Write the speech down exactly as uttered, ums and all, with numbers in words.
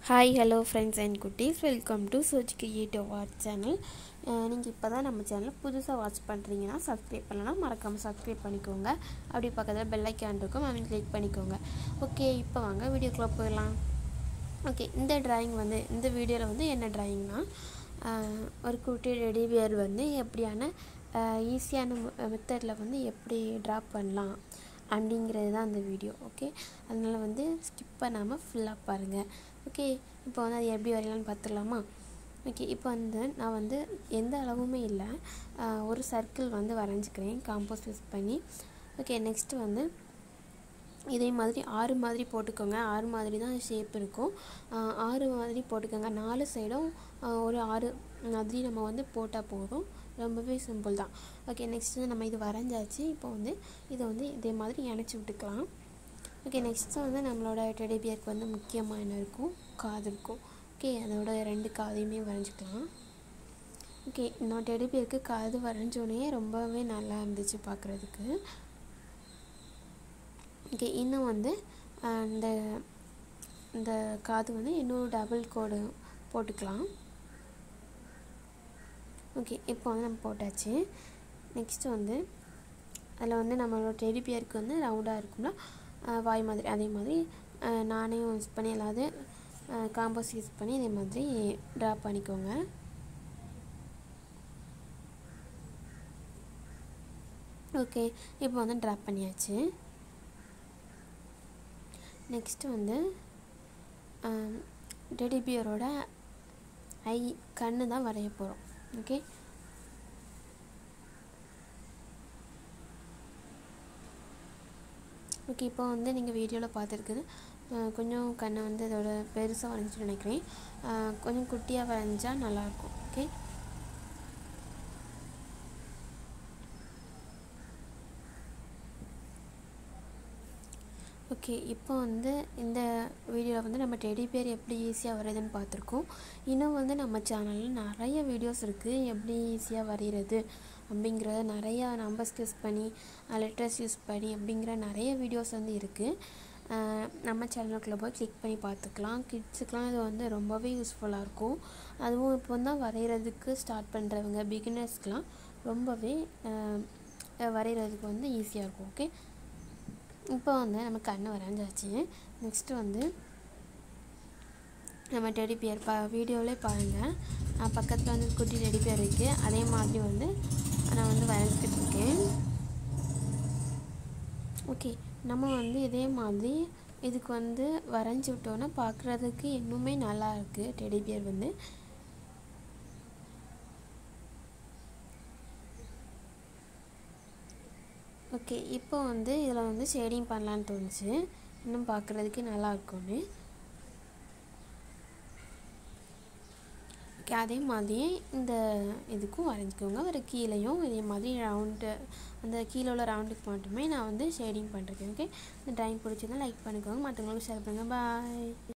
Hi, hello friends and goodies. Welcome to Search Creative Art channel. நீங்கள் இப்போ தான் நம்ம சேனல் புதுசாக வாட்ச் பண்ணுறீங்கன்னா சப்ஸ்கிரைப் பண்ணலாம், மறக்காமல் சப்ஸ்கிரைப் பண்ணிக்கோங்க. அப்படி பக்கத்தில் பெல் ஐக்கான் இருக்கும், அதை கிளிக் பண்ணிக்கோங்க. ஓகே, இப்போ வாங்க வீடியோக்குள்ளே போயிடலாம். ஓகே, இந்த டிராயிங் வந்து இந்த வீடியோவில் வந்து என்ன டிராயிங்னா ஒரு குட்டி ரெடி பியர் வந்து எப்படியான ஈஸியான மெத்தடில் வந்து எப்படி ட்ரா பண்ணலாம் அப்படிங்கிறது தான் அந்த வீடியோ. ஓகே, அதனால் வந்து ஸ்கிப் பண்ணாமல் ஃபுல்லாக பாருங்கள். ஓகே, இப்போ வந்து அது எப்படி வரையலாம்னு பார்த்துக்கலாமா? ஓகே, இப்போ வந்து நான் வந்து எந்த அளவுமே இல்லை, ஒரு சர்க்கிள் வந்து வரைஞ்சிக்கிறேன் காம்போஸ் யூஸ் பண்ணி. ஓகே, நெக்ஸ்ட்டு வந்து இதே மாதிரி ஆறு மாதிரி போட்டுக்கோங்க. ஆறு மாதிரி தான் ஷேப் இருக்கும். ஆறு மாதிரி போட்டுக்கோங்க. நாலு சைடும் ஒரு ஆறு மாதிரி நம்ம வந்து போட்டால் போதும். ரொம்பவே சிம்பிள் தான். ஓகே, நெக்ஸ்ட்டு நம்ம இது வரைஞ்சாச்சு. இப்போ வந்து இதை வந்து இதே மாதிரி இணைச்சி விட்டுக்கலாம். ஓகே, நெக்ஸ்ட்டு வந்து நம்மளோட டெடி பியருக்கு வந்து முக்கியமாக என்ன இருக்கும், காது இருக்கும். ஓகே, அதோட ரெண்டு காதையுமே வரைஞ்சிக்கலாம். ஓகே, நான் டெடி பியருக்கு காது வரைஞ்சோடனே ரொம்பவே நல்லா இருந்துச்சு பார்க்குறதுக்கு. ஓகே, இன்னும் வந்து அந்த இந்த காது வந்து இன்னொரு டபுள் கோடு போட்டுக்கலாம். ஓகே, இப்போ வந்து நம்ம போட்டாச்சு. நெக்ஸ்ட்டு வந்து அதில் வந்து நம்மளோட டெடி பியருக்கு வந்து ரவுண்டாக இருக்கும்ல வாய் மாதிரி, அதே மாதிரி நானே யூஸ் பண்ணி எல்லாவது காம்போஸ் யூஸ் பண்ணி இதே மாதிரி ட்ரா பண்ணிக்கோங்க. ஓகே, இப்போ வந்து ட்ரா பண்ணியாச்சு. நெக்ஸ்ட்டு வந்து டெடி பியரோட ஐ கண்ணு தான் வரைய போகிறோம். ஓகே, ஓகே இப்போ வந்து நீங்கள் வீடியோவில் பார்த்துருக்குது கொஞ்சம் கண்ணை வந்து இதோட பெருசாக வரைஞ்சிட்டு நினைக்கிறேன். கொஞ்சம் குட்டியாக வரைஞ்சா நல்லாயிருக்கும். ஓகே, ஓகே இப்போ வந்து இந்த வீடியோவில் வந்து நம்ம டெடி பியர் எப்படி ஈஸியாக வரையுதுன்னு பார்த்துருக்கோம். இன்னும் வந்து நம்ம சேனலில் நிறைய வீடியோஸ் இருக்குது, எப்படி ஈஸியாக வரைகிறது அப்படிங்கிற நிறையா நம்பர்ஸ் யூஸ் பண்ணி லெட்டர்ஸ் யூஸ் பண்ணி அப்படிங்கிற நிறைய வீடியோஸ் வந்து இருக்குது. நம்ம சேனலுக்குள்ளே போய் கிளிக் பண்ணி பார்த்துக்கலாம். கிட்ஸுக்கெலாம் இது வந்து ரொம்பவே யூஸ்ஃபுல்லாக இருக்கும். அதுவும் இப்போ தான் வரைகிறதுக்கு ஸ்டார்ட் பண்ணுறவங்க பிகினர்ஸ்க்கெலாம் ரொம்பவே வரைகிறதுக்கு வந்து ஈஸியாக இருக்கும். ஓகே, இப்போ வந்து நம்ம கண்ணை வரைஞ்சாச்சு. நெக்ஸ்ட்டு வந்து நம்ம டெடி பியர் பா வீடியோவிலே பாருங்கள், நான் பக்கத்தில் வந்து குட்டி டெடி பியர் இருக்குது, அதே மாதிரி வந்து நான் வந்து வரைஞ்சிக்கிட்டு இருக்கேன். ஓகே, நம்ம வந்து இதே மாதிரி இதுக்கு வந்து வரைஞ்சி விட்டோன்னா பார்க்குறதுக்கு இன்னுமே நல்லா இருக்குது டெடி பியர் வந்து. ஓகே, இப்போ வந்து இதில் வந்து ஷேடிங் பண்ணலான்னு தோணுச்சு, இன்னும் பார்க்குறதுக்கு நல்லா இருக்கும்னு. ஓகே, அதே மாதிரி இந்த இதுக்கும் வரைஞ்சிக்கோங்க. ஒரு கீழேயும் இதே மாதிரி ரவுண்டு, அந்த கீழே உள்ள ரவுண்டுக்கு மட்டுமே நான் வந்து ஷேடிங் பண்ணுறேன். ஓகே, இந்த ட்ராயிங் பிடிச்சதுன்னா லைக் பண்ணிக்கோங்க, மற்றவங்களுக்கு ஷேர் பண்ணுங்கள். பாய்.